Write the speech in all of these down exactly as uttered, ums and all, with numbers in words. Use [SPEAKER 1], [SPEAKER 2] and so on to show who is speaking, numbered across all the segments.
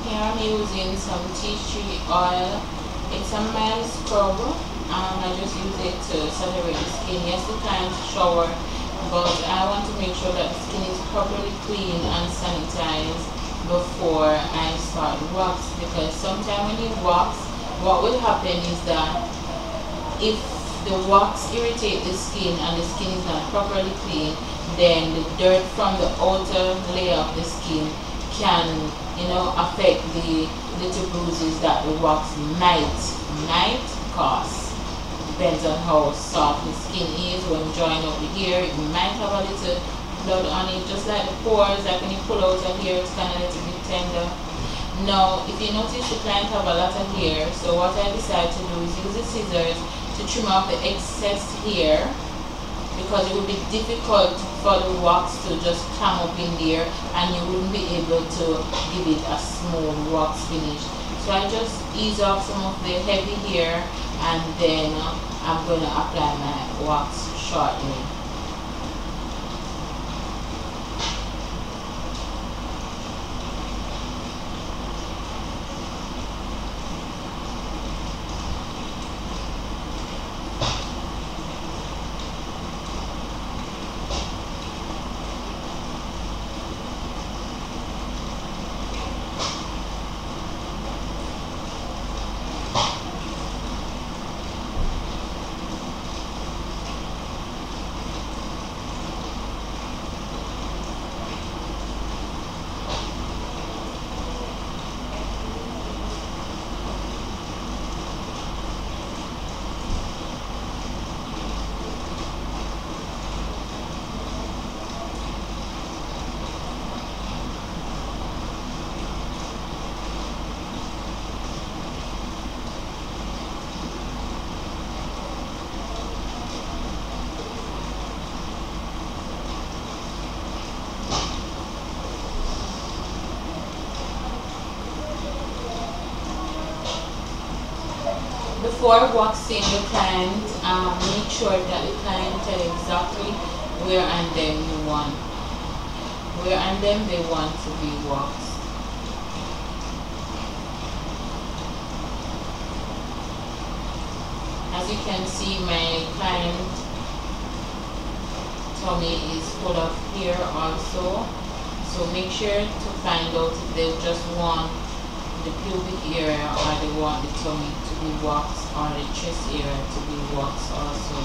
[SPEAKER 1] Here I'm using some tea tree oil. It's a mild scrub. Um, I just use it to saturate the skin. Yes, the client shower, but I want to make sure that the skin is properly clean and sanitized before I start the wax, because sometimes when you wax, what will happen is that if the wax irritates the skin and the skin is not properly clean, then the dirt from the outer layer of the skin can, you know, affect the little bruises that the wax might might cause. Depends on how soft the skin is. When drawing up the hair, it might have a little blood on it, just like the pores. Like when you pull out a hair, it's kind of a little bit tender. Now, if you notice the client have a lot of hair, so what I decided to do is use the scissors to trim off the excess hair, because it would be difficult for the wax to just come up in there and you wouldn't be able to give it a smooth wax finish. So I just ease off some of the heavy hair, and then uh, I'm going to apply my wax shortly. Before waxing the client, um, make sure that the client tell exactly where and then you want, where and then they want to be waxed. As you can see, my client tummy is full of hair also, so make sure to find out if they just want the pubic area or they want the tummy to be waxed, or the chest area to be waxed also.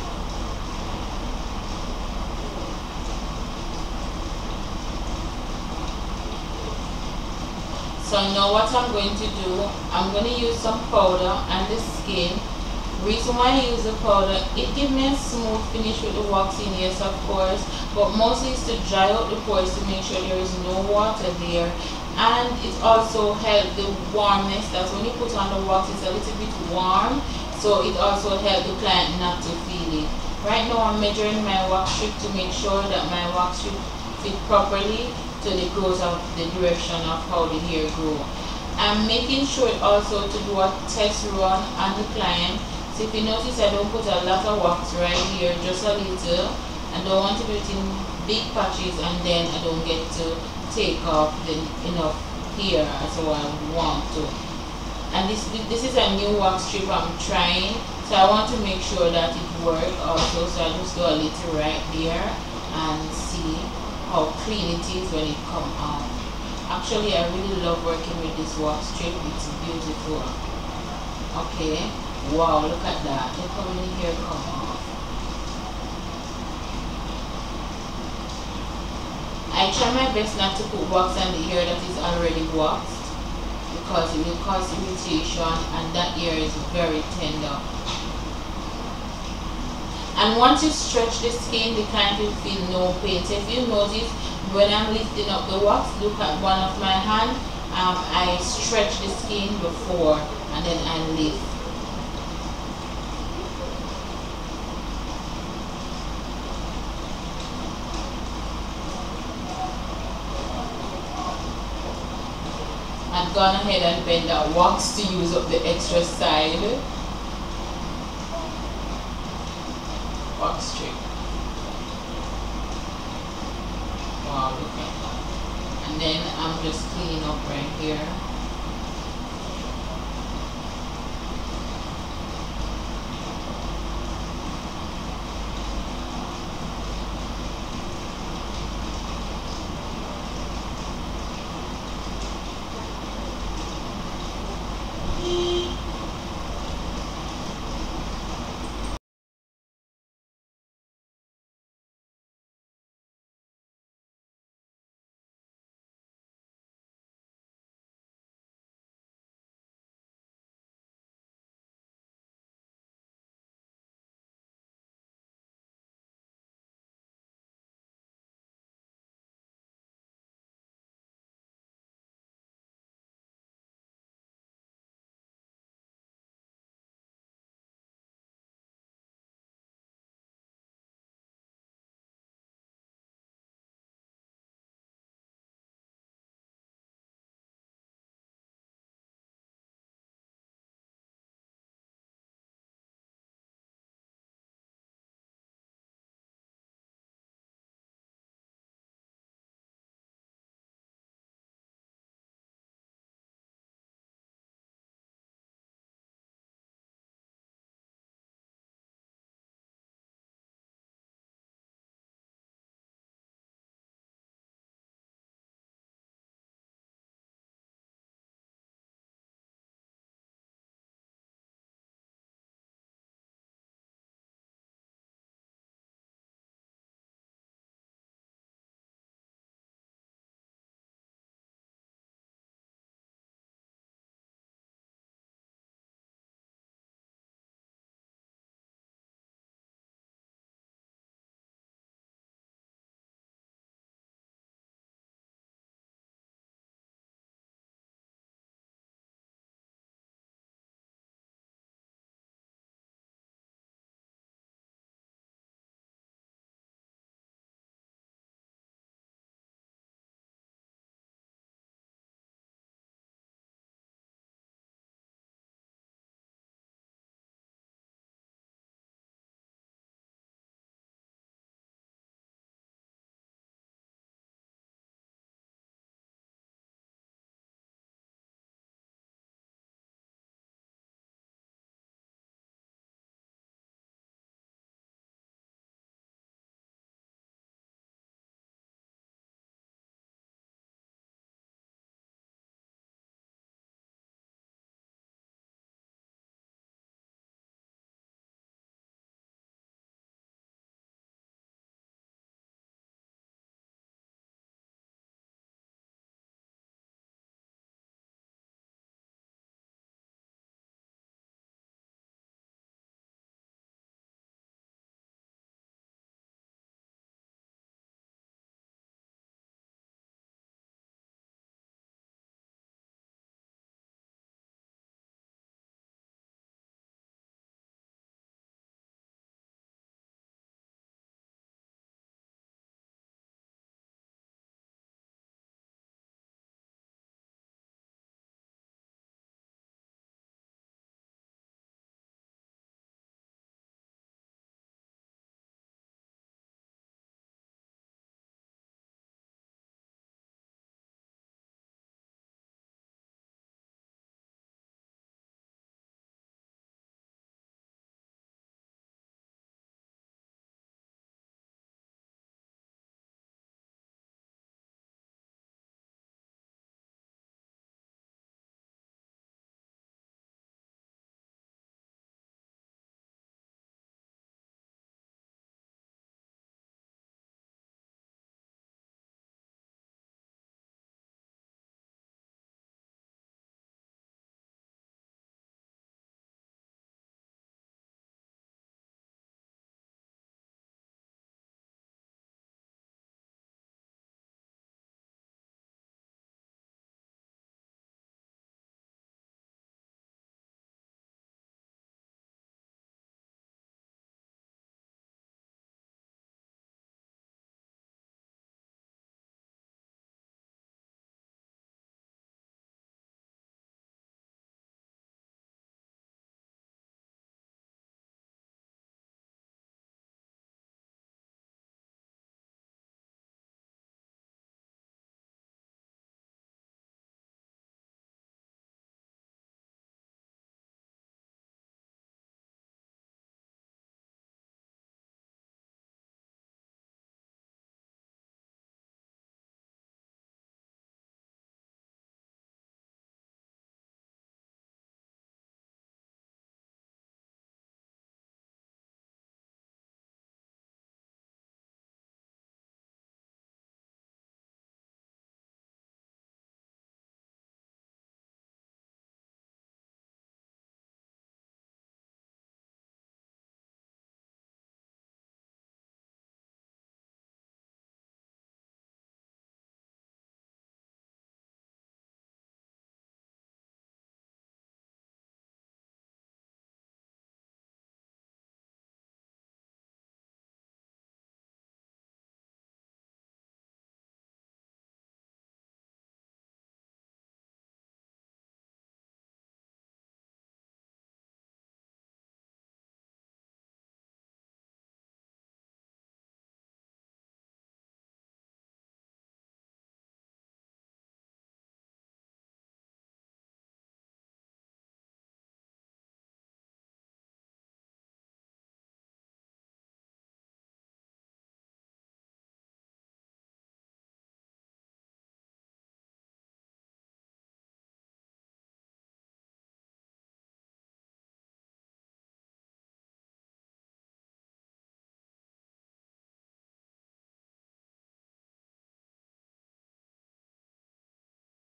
[SPEAKER 1] So now what I'm going to do, I'm going to use some powder on the skin. Reason why I use the powder, it gives me a smooth finish with the waxing, yes of course, but mostly it's to dry out the pores to make sure there is no water there. And it also helps the warmness, that's when you put on the wax, it's a little bit warm, so it also helps the client not to feel it. Right now I'm measuring my wax strip to make sure that my wax strip fit properly to the growth of the direction of how the hair grow. I'm making sure also to do a test run on the client. So if you notice, I don't put a lot of wax right here, just a little. I don't want to do it in big patches and then I don't get to take off the enough hair as I want to. And this this is a new wax strip I'm trying, so I want to make sure that it works also. So I just do a little right there and see how clean it is when it comes out. Actually, I really love working with this wax strip. It's beautiful. Okay, wow, look at that. Look how many hair come off. I try my best not to put wax on the hair that is already waxed, because it will cause irritation and that hair is very tender. And once you stretch the skin, the client will feel no pain. So if you notice, when I'm lifting up the wax, look at one of my hand, um, I stretch the skin before and then I lift. I've gone ahead and bent that wax to use up the extra side wax strip. Wow, look at that. And then I'm just cleaning up right here.